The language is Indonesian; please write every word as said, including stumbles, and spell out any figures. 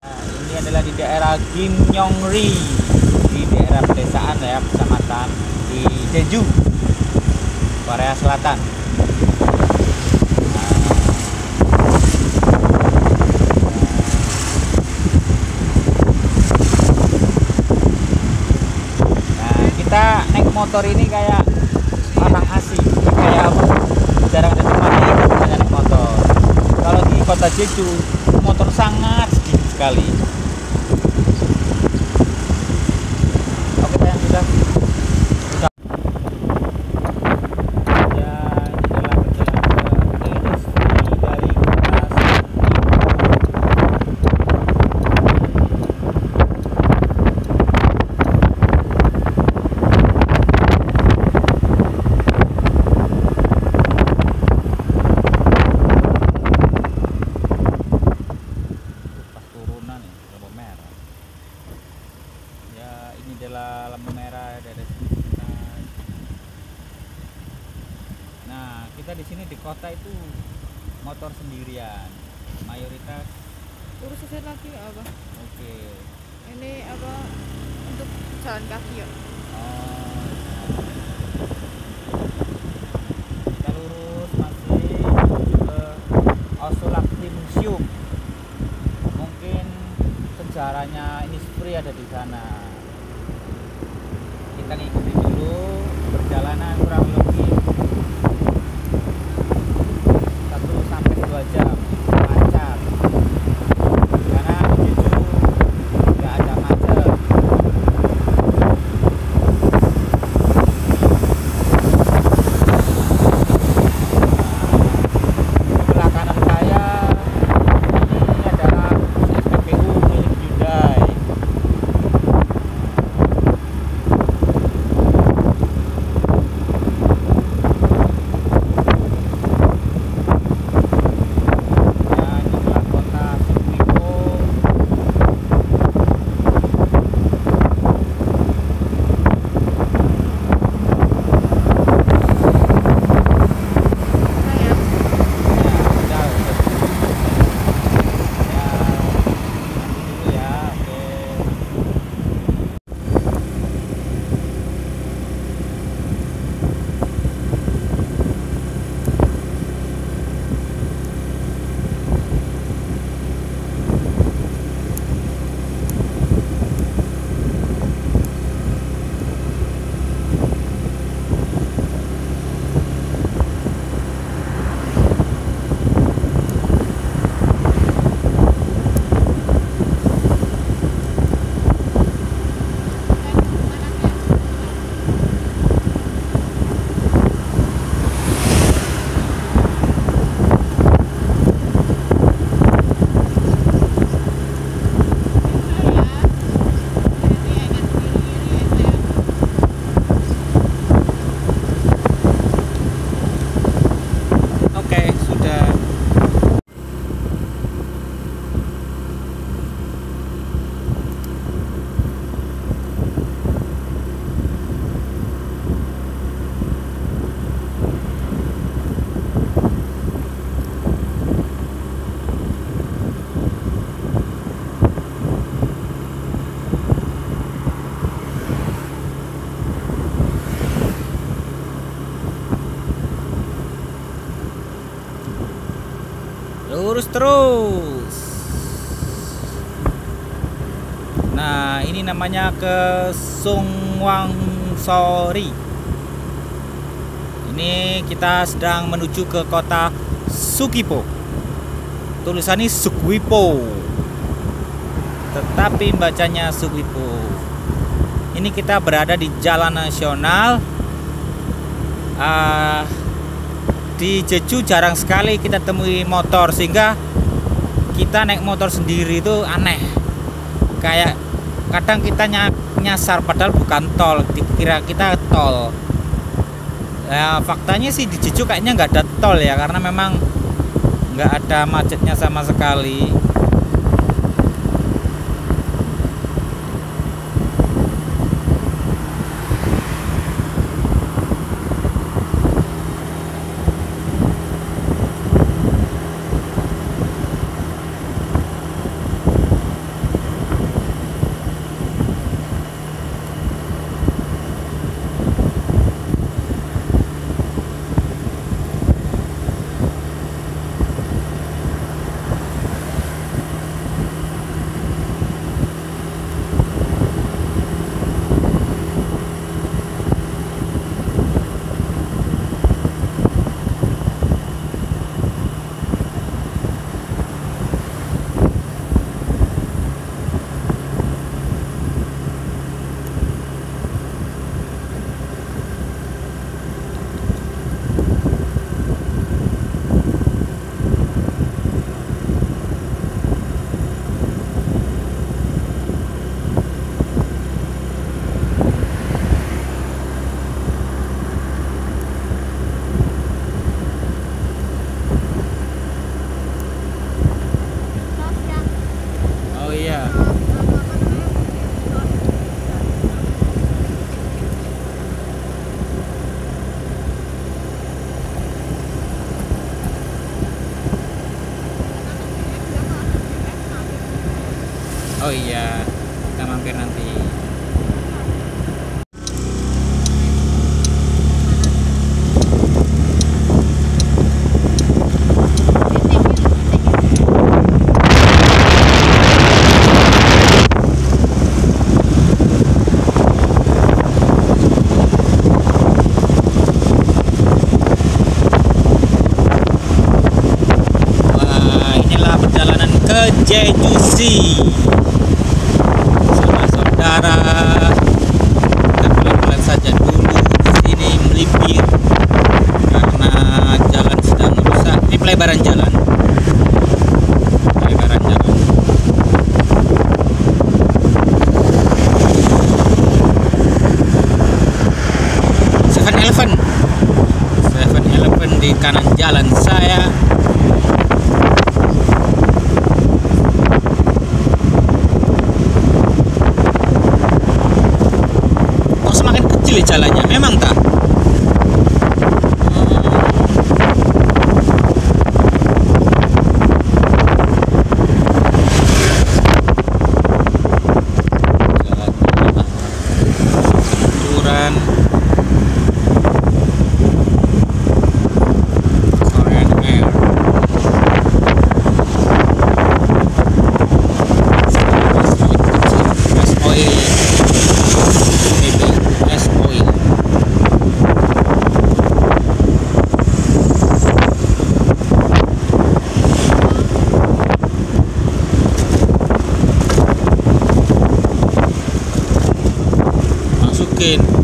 Ini adalah di daerah Gimyongri, di daerah pedesaan ya, kecamatan di Jeju, Korea Selatan. Nah, kita naik motor ini kayak orang asing, kayak apa? Jarang ada temannya, hanya naik motor. Kalau di kota Jeju, motor sangat sedikit sekali. Oke, sayang, sudah. Sudah. Ya, ini adalah perjalanan ke industri dari kota turunan ya, lampu merah. Ya, ini adalah lampu merah dari kita. Nah, kita di sini di kota itu motor sendirian, mayoritas. Urus sisir lagi apa? Oke. Ini apa untuk jalan kaki ya? Oh, kita lurus masih menuju ke Osulakti Museum. Mungkin sejarahnya Innisfree ada di sana. Kita ngikuti dulu perjalanan kurang lebih satu sampai dua jam lancar. Karena di situ nggak ada macet. Sebelah kanan saya ini adalah S P B U milik Hyundai. Ya, ini adalah kota Sukwipo. Sayang. Ya, udah, udah. Ya, nanti dulu ya. Oke. Oke, sudah. Lurus terus. Nah, ini namanya ke Sungwangsori. Ini kita sedang menuju ke kota Sukipo. Tulisannya Sukwipo, tetapi bacanya Sukwipo. Ini kita berada di jalan nasional. Ah, di Jeju jarang sekali kita temui motor, sehingga kita naik motor sendiri itu aneh. Kayak kadang kita nyasar padahal bukan tol, dikira kita tol. Ya, faktanya sih di Jeju kayaknya nggak ada tol ya, karena memang nggak ada macetnya sama sekali. Oh iya, kita mampir nanti. Ke Jeju Sea sama saudara. Kita pelan-pelan saja dulu sini melipir karena jalan sedang rusak. Ini pelebaran jalan, pelebaran jalan. Seven Eleven, Seven Eleven di kanan jalan saya. Jalannya memang tak semburan Korean Air. S oil S oil. Masukin